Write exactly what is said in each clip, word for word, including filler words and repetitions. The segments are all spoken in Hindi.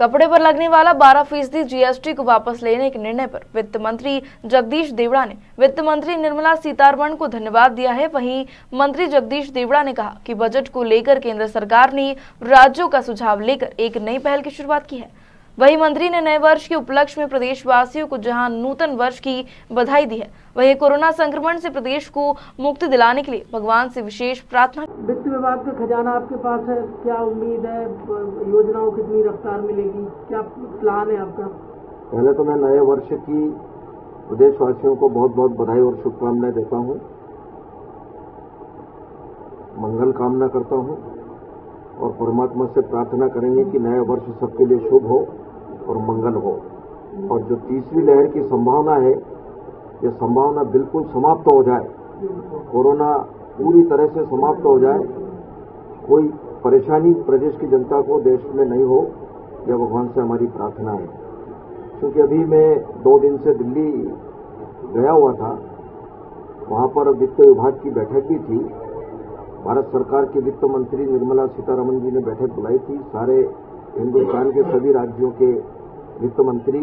कपड़े पर लगने वाला बारह फीसदी जीएसटी को वापस लेने के निर्णय पर वित्त मंत्री जगदीश देवड़ा ने वित्त मंत्री निर्मला सीतारमण को धन्यवाद दिया है। वहीं मंत्री जगदीश देवड़ा ने कहा कि बजट को लेकर केंद्र सरकार ने राज्यों का सुझाव लेकर एक नई पहल की शुरुआत की है। वहीं मंत्री ने नए वर्ष के उपलक्ष्य में प्रदेशवासियों को जहां नूतन वर्ष की बधाई दी है, वहीं कोरोना संक्रमण से प्रदेश को मुक्ति दिलाने के लिए भगवान से विशेष प्रार्थना। वित्त विभाग का खजाना आपके पास है, क्या उम्मीद है, योजनाओं कितनी रफ्तार मिलेगी, क्या प्लान है आपका? पहले तो मैं नए वर्ष की प्रदेशवासियों को बहुत बहुत बधाई और शुभकामनाएं देता हूं, मंगल कामना करता हूं और परमात्मा से प्रार्थना करेंगे कि नया वर्ष सबके लिए शुभ हो और मंगल हो। और जो तीसरी लहर की संभावना है, ये संभावना बिल्कुल समाप्त हो जाए, कोरोना पूरी तरह से समाप्त हो जाए, कोई परेशानी प्रदेश की जनता को देश में नहीं हो, यह भगवान से हमारी प्रार्थना है। क्योंकि अभी मैं दो दिन से दिल्ली गया हुआ था, वहां पर वित्त विभाग की बैठक भी थी। भारत सरकार के वित्त मंत्री निर्मला सीतारमण जी ने बैठक बुलाई थी। सारे हिंदुस्तान के सभी राज्यों के वित्त मंत्री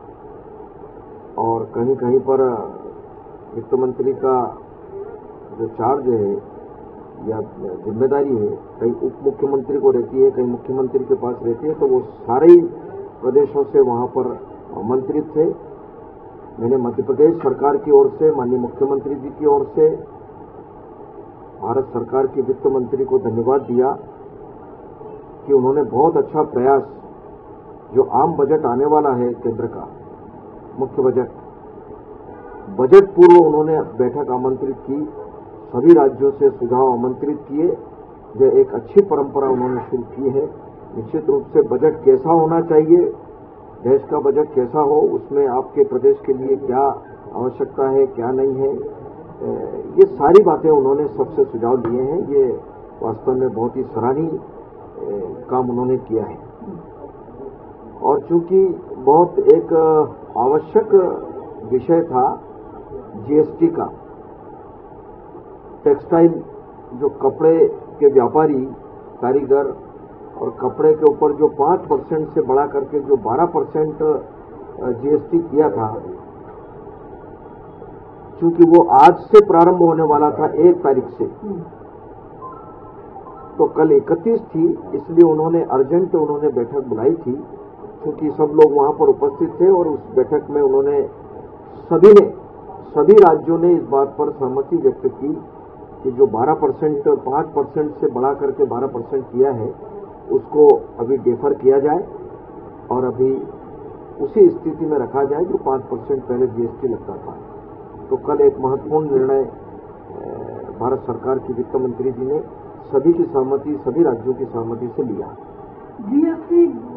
और कहीं कहीं पर वित्त मंत्री का जो चार्ज है या जिम्मेदारी है, कहीं उप मुख्यमंत्री को रहती है, कहीं मुख्यमंत्री के पास रहती है, तो वो सारे ही प्रदेशों से वहां पर आमंत्रित थे। मैंने मध्य प्रदेश सरकार की ओर से, माननीय मुख्यमंत्री जी की ओर से भारत सरकार के वित्त मंत्री को धन्यवाद दिया कि उन्होंने बहुत अच्छा प्रयास, जो आम बजट आने वाला है केंद्र का मुख्य बजट, बजट पूर्व उन्होंने बैठक आमंत्रित की, सभी राज्यों से सुझाव आमंत्रित किए। जो एक अच्छी परंपरा उन्होंने शुरू की है। निश्चित रूप से बजट कैसा होना चाहिए, देश का बजट कैसा हो, उसमें आपके प्रदेश के लिए क्या आवश्यकता है, क्या नहीं है, ये सारी बातें उन्होंने सबसे सुझाव दिए हैं। ये वास्तव में बहुत ही सराहनीय काम उन्होंने किया है। और चूंकि बहुत एक आवश्यक विषय था जीएसटी का, टेक्सटाइल जो कपड़े के व्यापारी, कारीगर और कपड़े के ऊपर जो पांच परसेंट से बढ़ा करके जो बारह परसेंट जीएसटी किया था, क्योंकि वो आज से प्रारंभ होने वाला था एक तारीख से, तो कल इकतीस थी, इसलिए उन्होंने अर्जेंट उन्होंने बैठक बुलाई थी। क्योंकि सब लोग वहां पर उपस्थित थे और उस बैठक में उन्होंने सभी ने सभी राज्यों ने इस बात पर सहमति व्यक्त की कि जो बारह परसेंट पांच परसेंट से बढ़ा करके बारह परसेंट किया है, उसको अभी डेफर किया जाए और अभी उसी स्थिति में रखा जाए जो पांच परसेंट पहले जीएसटी लगता था। तो कल एक महत्वपूर्ण निर्णय भारत सरकार की वित्त मंत्री जी ने सभी की सहमति, सभी राज्यों की सहमति से लिया। जीएसटी